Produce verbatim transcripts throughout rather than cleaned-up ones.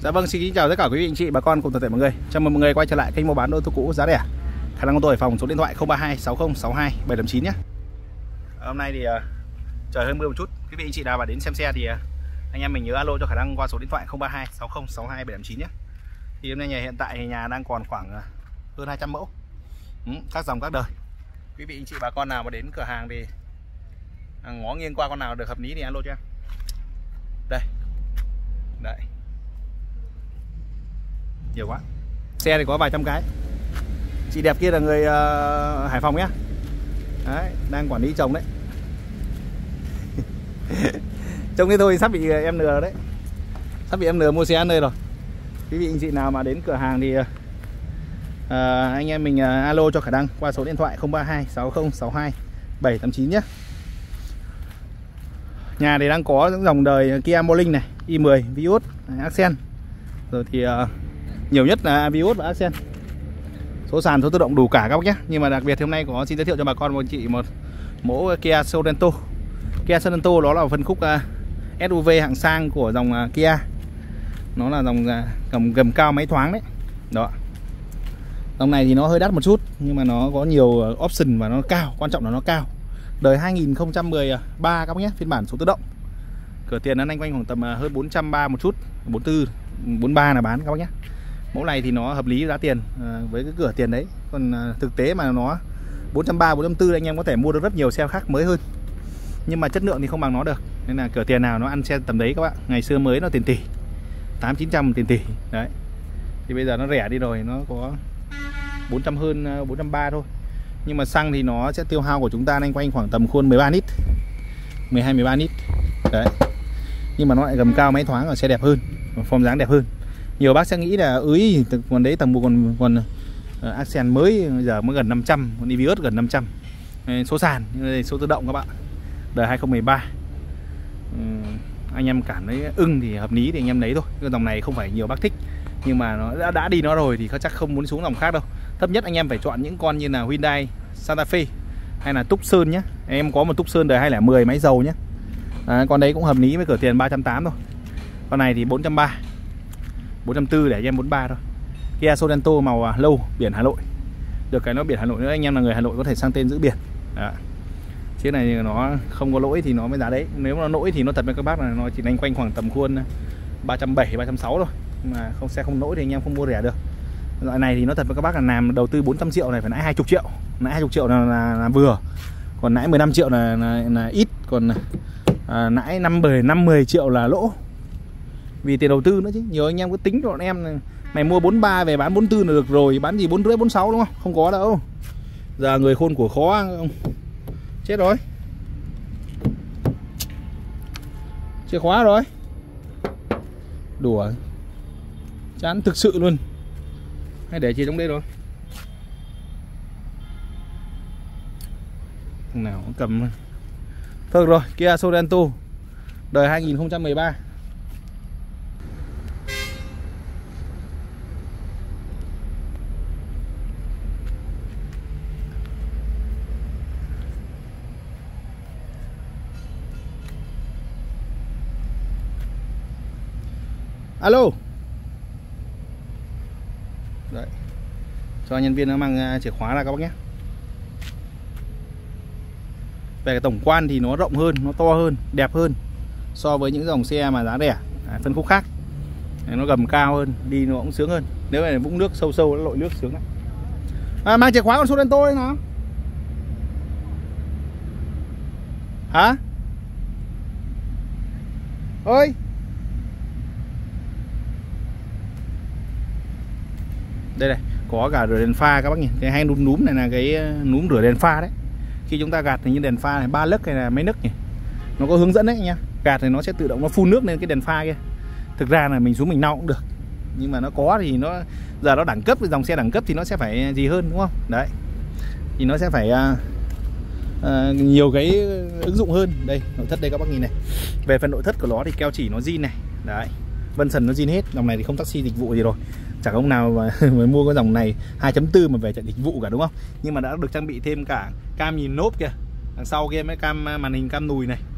Dạ vâng, xin kính chào tất cả quý vị anh chị, bà con cùng toàn thể mọi người. Chào mừng mọi người quay trở lại kênh mua bán ô tô cũ giá rẻ. Khả năng của tôi Hải Phòng, số điện thoại không ba hai sáu không sáu hai bảy tám chín nhé. Hôm nay thì uh, trời hơi mưa một chút. Quý vị anh chị nào mà đến xem xe thì uh, anh em mình nhớ alo cho Khả năng qua số điện thoại không ba hai sáu không sáu hai bảy tám chín nhé. Thì hôm nay nhà hiện tại nhà đang còn khoảng uh, hơn hai trăm mẫu. Ừ, các dòng các đời. Quý vị anh chị bà con nào mà đến cửa hàng thì uh, ngó nghiêng qua con nào được hợp lý thì alo cho em. Đây. Đấy. Nhiều quá. Xe thì có vài trăm cái. Chị đẹp kia là người uh, Hải Phòng nhá. Đấy, đang quản lý chồng đấy. Trông thế thôi sắp bị em lừa đấy. Sắp bị em lừa mua xe ăn nơi rồi. Quý vị anh chị nào mà đến cửa hàng thì uh, anh em mình uh, alo cho Khả năng qua số điện thoại không ba hai sáu không sáu hai bảy tám chín nhé. Nhà thì đang có những dòng đời Kia Morning này, i mười, Vios, Accent. Rồi thì uh, nhiều nhất là Vios và Accent. Số sàn, số tự động đủ cả các bác nhé. Nhưng mà đặc biệt hôm nay có xin giới thiệu cho bà con một chị một mẫu Kia Sorento. Kia Sorento đó là phân khúc uh, ét u vê hạng sang của dòng uh, Kia. Nó là dòng uh, cầm gầm cao máy thoáng đấy. Đó. Dòng này thì nó hơi đắt một chút nhưng mà nó có nhiều uh, option và nó cao, quan trọng là nó cao. Đời hai nghìn không trăm mười ba các bác nhé, phiên bản số tự động. Cửa tiền nó anh quanh khoảng tầm uh, hơn bốn trăm ba mươi một chút, bốn tư, bốn ba là bán các bác nhé. Mẫu này thì nó hợp lý giá tiền à, với cái cửa tiền đấy. Còn à, thực tế mà nó bốn trăm ba mươi, bốn trăm tư anh em có thể mua được rất nhiều xe khác mới hơn. Nhưng mà chất lượng thì không bằng nó được. Nên là cửa tiền nào nó ăn xe tầm đấy các bạn. Ngày xưa mới nó tiền tỷ, tám chín trăm tiền tỷ. Đấy. Thì bây giờ nó rẻ đi rồi, nó có bốn trăm hơn, bốn trăm ba mươi thôi. Nhưng mà xăng thì nó sẽ tiêu hao của chúng ta anh quanh khoảng tầm khuôn mười ba lít, mười hai mười ba lít. Đấy. Nhưng mà nó lại gầm cao máy thoáng và xe đẹp hơn, form dáng đẹp hơn. Nhiều bác sẽ nghĩ là ưới còn đấy tầm một còn còn uh, Accent mới giờ mới gần năm trăm, còn Vios gần năm trăm. Số sàn, số tự động các bạn. Đời hai không một ba. Uh, anh em cảm thấy ưng thì hợp lý thì anh em lấy thôi. Cái dòng này không phải nhiều bác thích, nhưng mà nó đã, đã đi nó rồi thì chắc không muốn xuống dòng khác đâu. Thấp nhất anh em phải chọn những con như là Hyundai Santa Fe hay là Tucson nhé. Em có một Tucson đời hai không một không máy dầu nhé. À, con đấy cũng hợp lý với cửa tiền ba trăm tám mươi thôi. Con này thì bốn trăm ba mươi, bốn trăm tư để cho em bốn ba thôi. Kia Sorento màu lâu, biển Hà Nội. Được cái nó biển Hà Nội nữa, anh em là người Hà Nội có thể sang tên giữ biển. Đó. Chiếc này nó không có lỗi thì nó mới giá đấy. Nếu mà nó lỗi thì nó thật với các bác là nó chỉ đánh quanh khoảng tầm khuôn ba trăm bảy mươi, ba trăm sáu mươi thôi. Mà không xe không lỗi thì anh em không mua rẻ được. Loại này thì nó thật với các bác là làm đầu tư bốn trăm triệu này phải nãi hai mươi triệu. Nãi hai mươi triệu là, là, là vừa. Còn nãi mười lăm triệu là, là, là ít. Còn à, nãi năm mươi triệu là lỗ. Vì tiền đầu tư nữa chứ. Nhiều anh em cứ tính cho bọn em này, mày mua bốn ba về bán bốn tư là được rồi, bán gì bốn rưỡi bốn sáu đúng không? Không có đâu. Giờ người khôn của khó không? Chết rồi. Chìa khóa rồi. Đùa. Chán thực sự luôn. Hay để chị trong đây rồi. Thằng nào cũng cầm. Thôi rồi, Kia Sorento đời hai nghìn không trăm mười ba. Alo. Đấy. Cho nhân viên nó mang chìa khóa ra các bác nhé. Về cái tổng quan thì nó rộng hơn, nó to hơn, đẹp hơn so với những dòng xe mà giá rẻ à, phân khúc khác. Nó gầm cao hơn, đi nó cũng sướng hơn. Nếu mà vũng nước sâu sâu nó lội nước sướng lắm. À, mang chìa khóa con Sorento đây nào. Hả? Ơi. Đây này, có cả rửa đèn pha các bác nhìn. Cái hay núm núm này là cái núm rửa đèn pha đấy. Khi chúng ta gạt thì như đèn pha này ba lấc hay là mấy nấc nhỉ. Nó có hướng dẫn đấy nha. Gạt thì nó sẽ tự động nó phun nước lên cái đèn pha kia. Thực ra là mình xuống mình lau cũng được. Nhưng mà nó có thì nó giờ nó đẳng cấp, dòng xe đẳng cấp thì nó sẽ phải gì hơn đúng không? Đấy. Thì nó sẽ phải uh, uh, nhiều cái ứng dụng hơn. Đây, nội thất đây các bác nhìn này. Về phần nội thất của nó thì keo chỉ nó zin này. Đấy. Vân sần nó zin hết. Dòng này thì không taxi dịch vụ gì rồi. Chẳng ông nào mà, mà mua cái dòng này hai chấm bốn mà về chạy dịch vụ cả đúng không? Nhưng mà đã được trang bị thêm cả cam nhìn nốp kìa. Đằng sau kia mấy cam màn hình cam nùi này.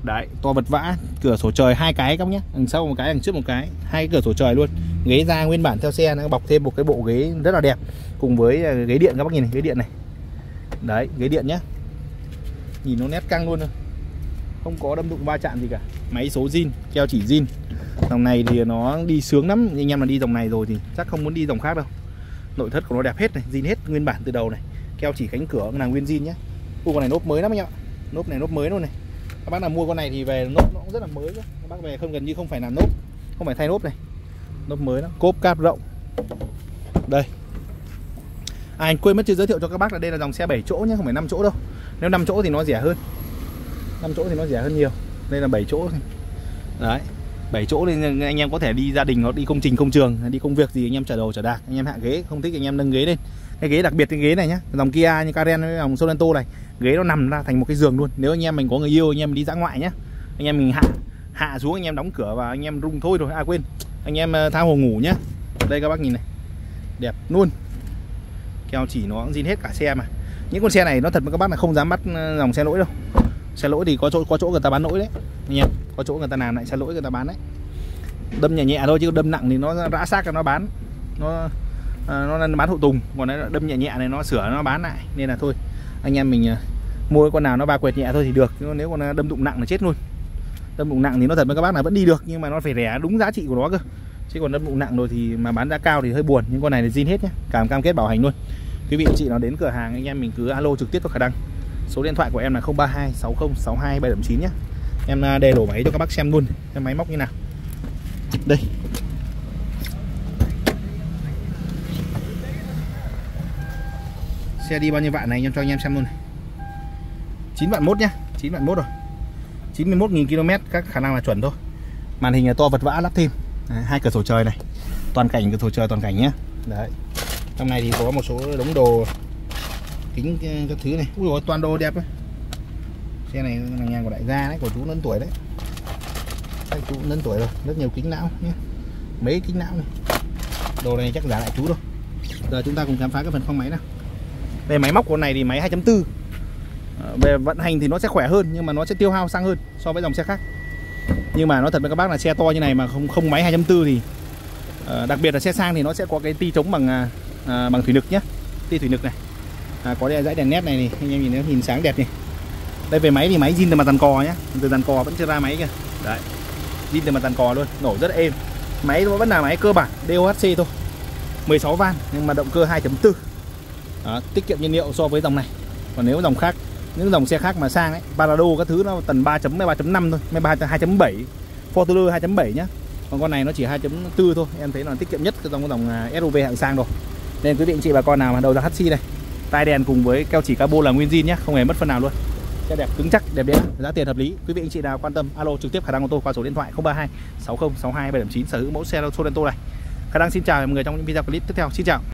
Đấy, to vật vã, cửa sổ trời hai cái các bác nhé, đằng sau một cái, đằng trước một cái, hai cái cửa sổ trời luôn. Ghế da nguyên bản theo xe, nó bọc thêm một cái bộ ghế rất là đẹp, cùng với ghế điện các bác nhìn này, ghế điện này. Đấy, ghế điện nhá. Nhìn nó nét căng luôn thôi. Không có đâm đụng va chạm gì cả. Máy số zin, keo chỉ zin. Dòng này thì nó đi sướng lắm, anh em mà đi dòng này rồi thì chắc không muốn đi dòng khác đâu. Nội thất của nó đẹp hết này, zin hết nguyên bản từ đầu này. Keo chỉ cánh cửa là nguyên zin nhá. Ui, con này nốp mới lắm anh em ạ. Nốp này nốp mới luôn này. Các bác nào mua con này thì về nốp nó cũng rất là mới cơ. Các bác về không gần như không phải làm nốp, không phải thay nốp này. Nốp mới đó, cốp cáp rộng. Đây. À, anh quên mất chưa giới thiệu cho các bác là đây là dòng xe bảy chỗ nhé, không phải năm chỗ đâu. Nếu năm chỗ thì nó rẻ hơn. năm chỗ thì nó rẻ hơn nhiều. Đây là bảy chỗ. Đấy. bảy chỗ thì anh em có thể đi gia đình hoặc đi công trình công trường, đi công việc gì anh em chở đồ chở đạc, anh em hạ ghế, không thích anh em nâng ghế lên. Cái ghế đặc biệt cái ghế này nhá, dòng Kia như Karen với dòng Sorento này, ghế nó nằm ra thành một cái giường luôn. Nếu anh em mình có người yêu, anh em đi dã ngoại nhá, anh em mình hạ hạ xuống, anh em đóng cửa và anh em rung thôi rồi. À quên, anh em tha hồ ngủ nhá. Đây các bác nhìn này, đẹp luôn. Keo chỉ nó cũng zin hết cả xe mà. Những con xe này nó thật với các bác là không dám bắt dòng xe lỗi đâu. Xe lỗi thì có chỗ có chỗ người ta bán lỗi đấy anh em, có chỗ người ta làm lại xe lỗi người ta bán đấy. Đâm nhẹ nhẹ thôi chứ đâm nặng thì nó rã xác cho nó bán, nó nó bán hộ tùng, còn nó đâm nhẹ nhẹ này nó sửa nó bán lại, nên là thôi anh em mình mua cái con nào nó ba quẹt nhẹ thôi thì được, nếu còn đâm đụng nặng là chết luôn. Đâm đụng nặng thì nó thật với các bác là vẫn đi được, nhưng mà nó phải rẻ đúng giá trị của nó cơ, chứ còn đâm đụng nặng rồi thì mà bán giá cao thì hơi buồn. Nhưng con này là zin hết nhé, cảm cam kết bảo hành luôn. Quý vị anh chị nào đến cửa hàng anh em mình cứ alo trực tiếp cho Khả Đăng. Số điện thoại của em là không ba hai sáu không sáu hai bảy bảy chín nhé. Em đề đổ máy cho các bác xem luôn em máy móc như nào. Đây. Xe đi bao nhiêu vạn này anh em cho anh em xem luôn này. chín vạn mốt nhá, chín vạn mốt rồi. chín mươi mốt nghìn ki lô mét, các khả năng là chuẩn thôi. Màn hình là to vật vã lắp thêm. Đấy, hai cửa sổ trời này. Toàn cảnh cửa sổ trời toàn cảnh nhá. Đấy. Trong này thì có một số đống đồ kính các thứ này. Ui dồi, toàn đồ đẹp ấy. Xe này là nhà của đại gia đấy, của chú lớn tuổi đấy. Đấy, chú lớn tuổi rồi, rất nhiều kính não nhé. Mấy kính não này. Đồ này chắc giả lại chú thôi. Giờ chúng ta cùng khám phá cái phần khoang máy nào. Về máy móc của này thì máy hai chấm bốn. Về vận hành thì nó sẽ khỏe hơn, nhưng mà nó sẽ tiêu hao xăng hơn so với dòng xe khác. Nhưng mà nó thật với các bác là xe to như này mà không không máy hai chấm bốn thì uh, đặc biệt là xe sang thì nó sẽ có cái ti chống bằng uh, bằng thủy lực nhé. Ti thủy lực này. À, có dãy đèn nét này, này anh em nhìn nó nhìn sáng đẹp nhỉ. Đây về máy thì máy zin từ mặt dàn cò nhé, từ dàn cò vẫn chưa ra máy kìa. Đấy, zin từ mặt dàn cò luôn, nổ rất là êm. Máy vẫn là máy cơ bản đê ô hát xê thôi, mười sáu van nhưng mà động cơ hai chấm bốn. Đó, tiết kiệm nhiên liệu so với dòng này. Còn nếu dòng khác, những dòng xe khác mà sang ấy, Parado các thứ nó tầm ba chấm ba chấm năm thôi, mấy ba hai chấm bảy, Fortuner hai chấm bảy nhá. Còn con này nó chỉ hai chấm bốn thôi, em thấy là tiết kiệm nhất trong dòng ét u vê hạng sang rồi. Nên quý vị anh chị bà con nào mà đầu ra hát xê này, tai đèn cùng với keo chỉ carbon là nguyên zin nhá, không hề mất phân nào luôn. Xe đẹp cứng chắc, đẹp đẽ, giá tiền hợp lý. Quý vị anh chị nào quan tâm alo trực tiếp Khả Đăng ô tô qua số điện thoại không ba hai sáu không sáu hai bảy bảy chín sở hữu mẫu xe Sorento này. Khả Đăng xin chào mọi người trong những video clip tiếp theo. Xin chào.